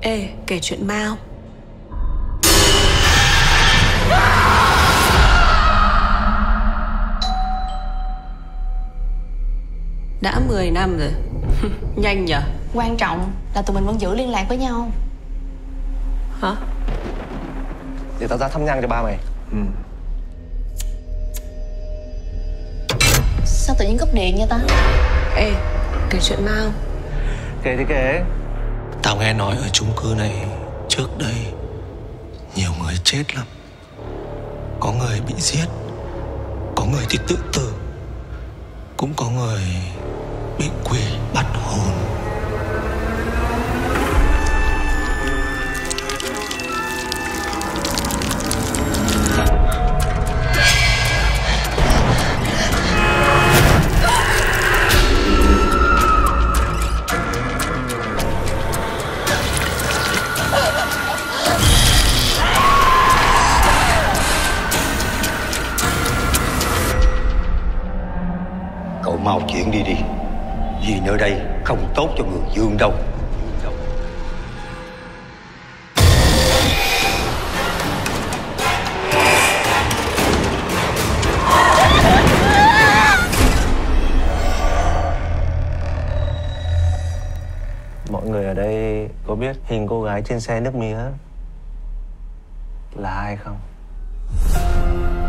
Ê, kể chuyện ma không? Đã 10 năm rồi. Nhanh nhở? Quan trọng là tụi mình vẫn giữ liên lạc với nhau. Hả? Để tao ra thăm nhang cho ba mày. Sao tự nhiên cúp điện vậy ta? Ê, kể chuyện ma không? Kể thì kể. Tao nghe nói ở chung cư này trước đây nhiều người chết lắm. Có người bị giết, có người thì tự tử, cũng có người bị quỷ bắt hồn. Cậu mau chuyển đi đi, vì nơi đây không tốt cho người Dương đâu. Mọi người ở đây có biết hình cô gái trên xe nước mía là ai không?